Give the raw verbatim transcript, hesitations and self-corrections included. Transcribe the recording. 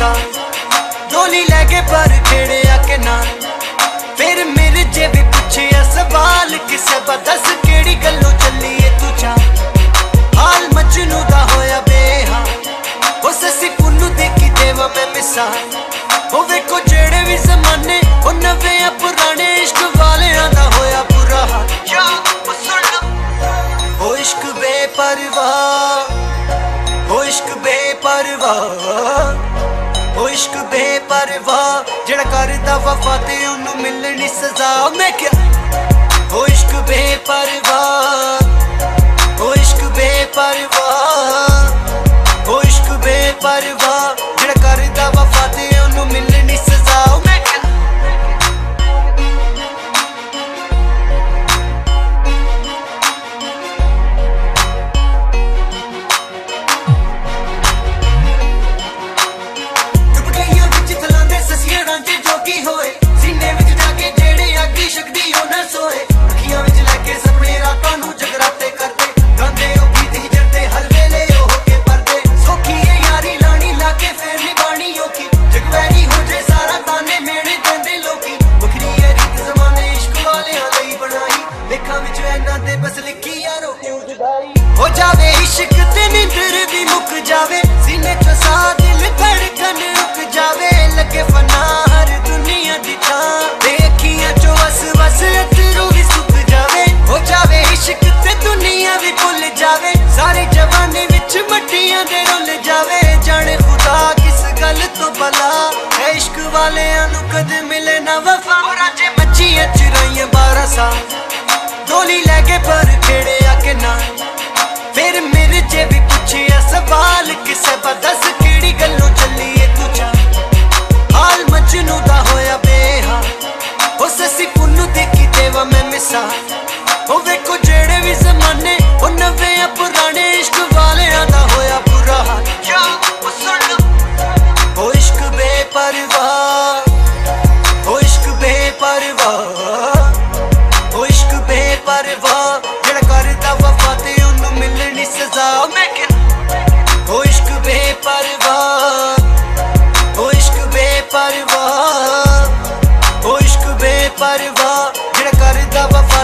सा डोली लैके पर खेड़िया के ना फिर मेरे जे भी पूछे सवाल किसे दस केड़ी गल्लों चलिए तू चा हाल मजनू दा होया बेहाल ओ ससी पुन्नू देखी देवा मैं मिसाल ओ वेखो जेड़े भी जमाने ओ नवे पुराने इश्क वालियां दा होया बुरा हाल ओ इश्क बेपरवाह ओ इश्क बेपरवाह ओ इश्क बेपरवाह जेड़ा करदा वफा ते ओनू मिलनी सजा मैं क्या ओ इश्क बेपरवाह ओ इश्क बेपरवाह ओ इश्क बेपरवाह जेड़ा करदा वफा ते ओनू मिलनी सजा मैं क्या हो जावे इश्क ते नींदर भी मुक जावे सीने चो सा दिल धड़कन रुक जावे लगे फना हर दुनिया दी थां देखियां चो वस वस अतरू भी सुक जावे हो जावे इश्क ते दुनिया भी भुल जावे सारे जवाने विच मट्टियां दे रुल जावे जाने खुदा किस गल तो भला है इश्क वालियां नू कद मिले ना वफा राजे मच्छियां चुराइयां बारह साल डोली लैके पर खेड़िया के ना फिर मेरे जे भी पूछे सवाल किसे दस केड़ी गल्लों चलिए तू चा हाल मजनू दा होया बेहाल ओ ससी पुन्नू देखी देवा मैं मिसाल ओ वेखो जेड़े भी जमाने ओ नवे पुराने इश्क वालियां दा होया बुरा हाल ओ इश्क बेपरवाह ओ इश्क बेपरवाह ओ इश्क बेपरवाह जेड़ा करदा वफा ते ओनू मिलनी सजा मैं क्या ओ इश्क बेपरवाह ओ इश्क बेपरवाह ओ इश्क बेपरवाह जेड़ा करदा वफा